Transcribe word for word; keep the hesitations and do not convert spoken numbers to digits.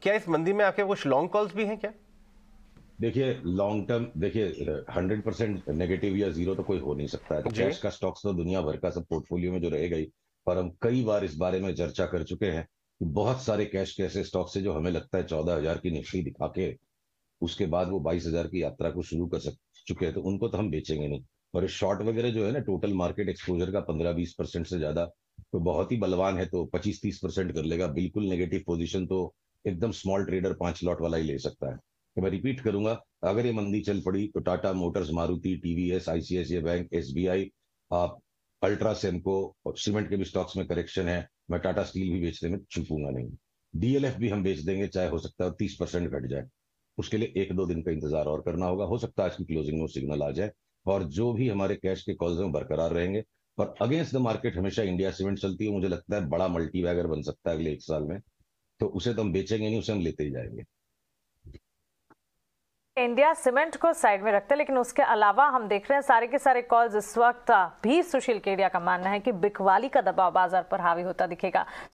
क्या इस मंदी में आपके कुछ लॉन्ग कॉल्स भी हैं क्या? देखिए लॉन्ग टर्म, देखिए हंड्रेड परसेंट नेगेटिव या जीरो तो कोई हो नहीं सकता है। तो जी। कैश का स्टॉक्स तो दुनिया भर का सब पोर्टफोलियो में जो रहेगा ही। पर हम कई बार इस बारे में चर्चा कर चुके हैं कि बहुत सारे कैश के ऐसे स्टॉक्स है जो हमें लगता है चौदह हजार की निफ्टी दिखा के उसके बाद वो बाईस हजार की यात्रा को शुरू कर सक चुके हैं, तो उनको तो हम बेचेंगे नहीं। और शॉर्ट वगैरह जो है ना, टोटल मार्केट एक्सपोजर का पंद्रह बीस परसेंट से ज्यादा तो बहुत ही बलवान है, तो पच्चीस तीस परसेंट कर लेगा। बिल्कुल नेगेटिव पोजीशन तो एकदम स्मॉल ट्रेडर पांच लॉट वाला ही ले सकता है। तो मैं रिपीट करूंगा, अगर ये मंदी चल पड़ी तो Tata motors, Maruti, TVS, ICICI bank, SBI, आप अल्ट्रा सेमको और सीमेंट के भी स्टॉक्स में करेक्शन है। मैं टाटा स्टील भी बेचने में चूकूंगा नहीं। डीएलएफ भी हम बेच देंगे, चाहे हो सकता है तीस परसेंट घट जाए। उसके लिए एक दो दिन का इंतजार और करना होगा, हो सकता है आज की क्लोजिंग में सिग्नल आ जाए। और जो भी हमारे कैश के कॉल्स में बरकरार रहेंगे। और अगेंस्ट द मार्केट हमेशा इंडिया सीमेंट चलती है, मुझे लगता है बड़ा मल्टी बैगर बन सकता है अगले एक साल में। तो उसे तो हम बेचेंगे नहीं, उसे हम लेते ही जाएंगे। इंडिया सीमेंट को साइड में रखते हैं, लेकिन उसके अलावा हम देख रहे हैं सारे के सारे कॉल्स इस वक्त भी सुशील केडिया का मानना है कि बिकवाली का दबाव बाजार पर हावी होता दिखेगा।